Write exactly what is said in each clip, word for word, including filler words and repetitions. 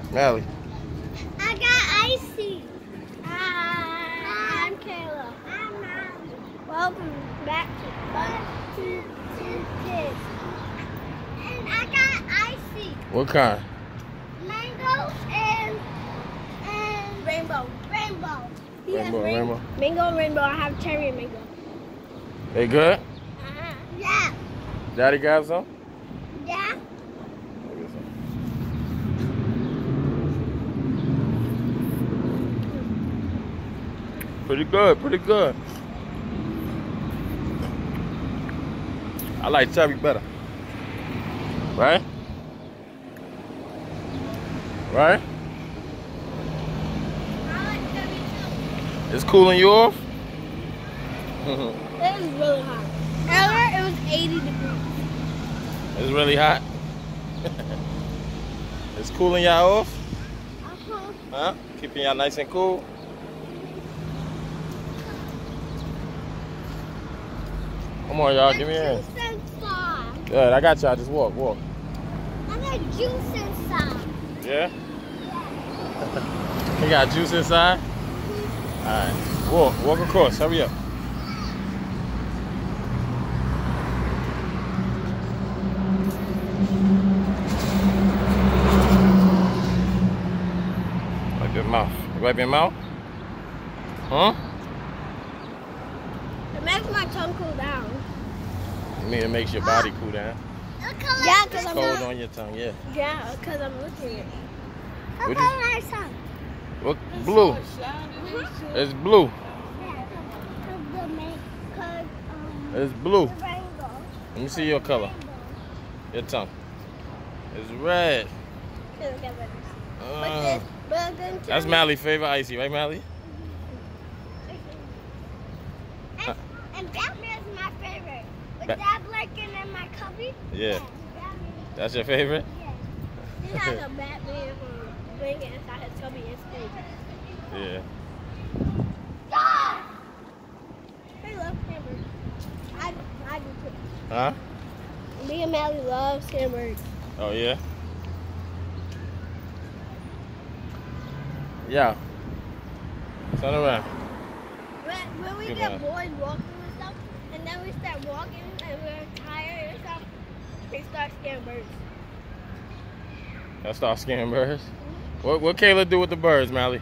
Mally. I got icy. Hi, I'm Kayla. I'm Mally. Welcome back to Fun to Two Kids. And I got icy. What kind? Mango and and rainbow. Rainbow. Rainbow, rainbow. Mango and rainbow. I have cherry and mango. They good? Uh-huh. Yeah. Daddy got some? Yeah. Pretty good, pretty good. I like chubby better. Right? Right? I like cherry too. It's cooling you off? It is really hot. Earlier it was eighty degrees. It's really hot. It's cooling y'all off? Uh-huh. Huh? Keeping y'all nice and cool? Come on, y'all, give me a hand. Juice inside. Good, I got y'all. Just walk, walk. I got juice inside. Yeah? You got juice inside? Alright. Walk, walk across. Hurry up. Wipe your mouth. You wipe your mouth? Huh? It makes my tongue cool down. You mean it makes your body cool down? Yeah, because It's I'm cold not, on your tongue, yeah. yeah, because I'm looking at it. What Look is- at my tongue. What? Blue. It's blue. It's blue. Let me see your color. Your tongue. It's red. Uh, that's Mally's favorite icy, right, Mally? And, and Batman's my favorite. With Ba- that blanket in my cubby. Yeah. That's your favorite? Yeah. He has a Batman um, blanket inside his cubby. It's big. Yeah. Yeah! I love hamburgers. I, I do too. Huh? Me and Mally loves hamburgers. Oh, yeah? Yeah. Turn around. When, when we Good get man. bored walking and stuff, and then we start walking and we're tired and stuff, we start scaring birds. I start scaring birds. What what Kayla do with the birds, Mally?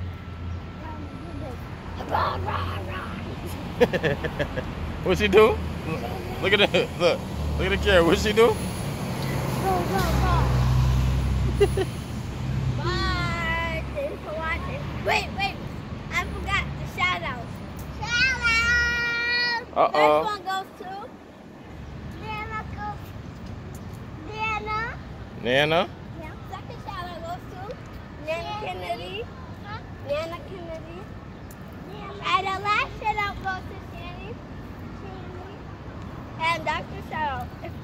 Run, run, run. What she do? Look at that. Look. Look at the camera. What she do? Go, go, go. Bye. Thanks for watching. Wait, wait. I forgot the shout out. Shout out. Uh-oh. First one goes to Nana. Goes Nana. Nana? Yeah. Second shout out goes to Nana Kennedy. Huh? Nana Kennedy. Nana. And the last shout out goes to Shanny. Shanny. And Doctor Shout out.